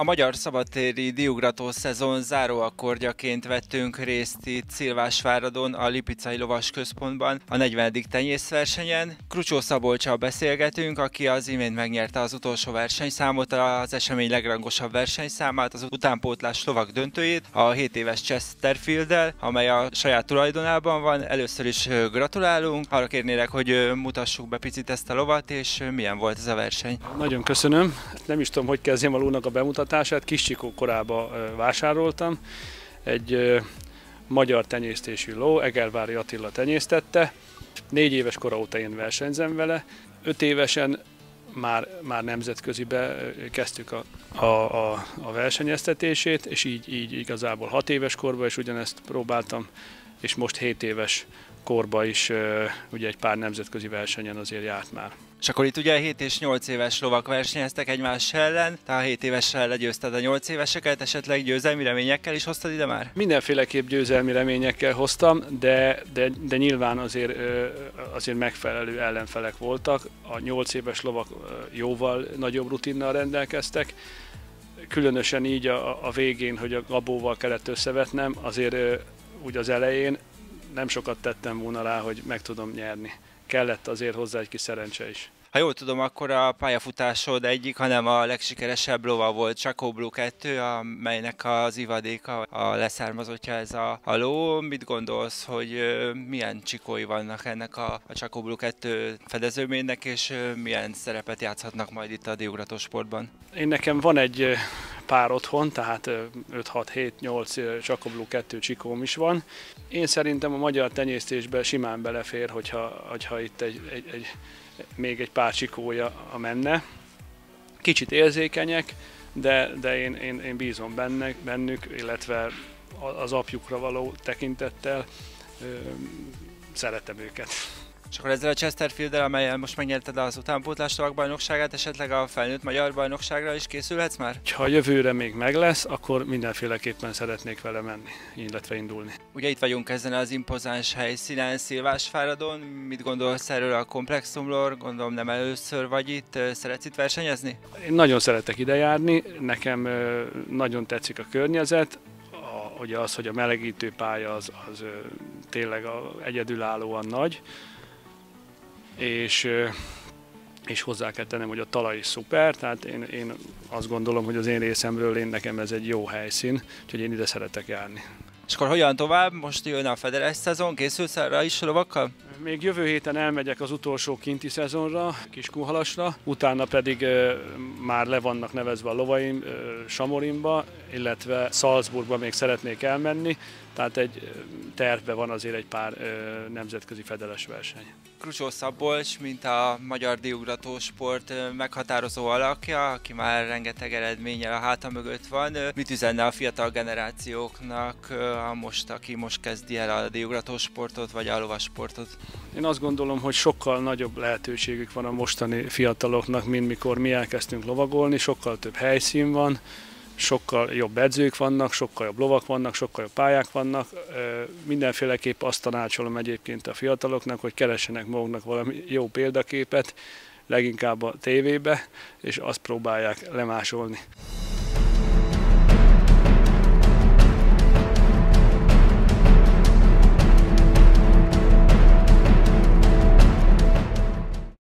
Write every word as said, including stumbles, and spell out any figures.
magyar szabadtéri diugrató szezon záróakkordjaként vettünk részt itt Szilvásváradon, a Lipicai Lovas Központban a negyvenedik tenyészversenyen. Krucsó Szabolccsal beszélgetünk, aki az imént megnyerte az utolsó versenyszámot, az esemény legrangosabb versenyszámát, az utánpótlás lovak döntőjét, a hét éves Chesterfielddel, amely a saját tulajdonában van. Először is gratulálunk, arra kérnélek, hogy mutassuk be picit ezt a lovat, és milyen volt ez a verseny. Nagyon köszönöm. Nem is tudom, hogy kezdjem a lónak a bemutatását. Kis Csikó korában vásároltam. Egy magyar tenyésztésű ló, Egervári Attila tenyésztette. Négy éves kora óta én versenyzem vele. Öt évesen már, már nemzetközibe kezdtük a, a, a, a versenyeztetését, és így, így igazából hat éves korban is ugyanezt próbáltam, és most hét éves korban is ugye egy pár nemzetközi versenyen azért járt már. És akkor itt ugye hét és nyolc éves lovak versenyeztek egymás ellen, tehát a hét évessel legyőzted a nyolc éveseket, esetleg győzelmi reményekkel is hoztad ide már? Mindenféleképp győzelmi reményekkel hoztam, de, de, de nyilván azért, azért megfelelő ellenfelek voltak. A nyolc éves lovak jóval nagyobb rutinnal rendelkeztek, különösen így a, a végén, hogy a Gabóval kellett összevetnem, azért úgy az elején nem sokat tettem volna rá, hogy meg tudom nyerni. Kellett azért hozzá egy kis szerencse is. Ha jól tudom, akkor a pályafutásod egyik, hanem a legsikeresebb lova volt Chaco Blue kettő, amelynek az ivadéka, a leszármazottja ez a, a ló. Mit gondolsz, hogy milyen csikói vannak ennek a, a Chaco Blue kettő fedezőménynek, és milyen szerepet játszhatnak majd itt a diugratósportban? Én nekem van egy pár otthon, tehát öt hat hét nyolc Chaco Blue kettő csikóm is van. Én szerintem a magyar tenyésztésben simán belefér, hogyha, hogyha itt egy, egy, egy még egy pár csikója menne. Kicsit érzékenyek, de, de én, én, én bízom benne, bennük, illetve az apjukra való tekintettel ö, szeretem őket. És akkor ezzel a Chesterfielddel, amelyen most megnyerted az utánpótlás lovakbajnokságát, esetleg a felnőtt magyar bajnokságra is készülhetsz már? Ha a jövőre még meg lesz, akkor mindenféleképpen szeretnék vele menni, illetve indulni. Ugye itt vagyunk ezen az impozáns helyszínen, Szilvásváradon. Mit gondolsz erről a komplexumról? Gondolom nem először vagy itt. Szeretsz itt versenyezni? Én nagyon szeretek ide járni, nekem nagyon tetszik a környezet. A, ugye az, hogy a melegítő pálya az, az tényleg a, egyedülállóan nagy. És, és hozzá kell tennem, hogy a talaj is szuper, tehát én, én azt gondolom, hogy az én részemről én, nekem ez egy jó helyszín, úgyhogy én ide szeretek járni. És akkor hogyan tovább? Most jön a Federes szezon, készülsz erre is lovakkal? Még jövő héten elmegyek az utolsó kinti szezonra, Kiskunhalasra, utána pedig e, már le vannak nevezve a lovaim e, Samorinba, illetve Salzburgba még szeretnék elmenni, tehát egy tervben van azért egy pár e, nemzetközi fedeles verseny. Krucsó Szabolcs, mint a magyar diugratósport meghatározó alakja, aki már rengeteg eredménnyel a háta mögött van. Mit üzenne a fiatal generációknak, a most, aki most kezdi el a diugratósportot vagy a lovassportot? Én azt gondolom, hogy sokkal nagyobb lehetőségük van a mostani fiataloknak, mint mikor mi elkezdtünk lovagolni, sokkal több helyszín van, sokkal jobb edzők vannak, sokkal jobb lovak vannak, sokkal jobb pályák vannak. Mindenféleképp azt tanácsolom egyébként a fiataloknak, hogy keressenek maguknak valami jó példaképet, leginkább a tévébe, és azt próbálják lemásolni.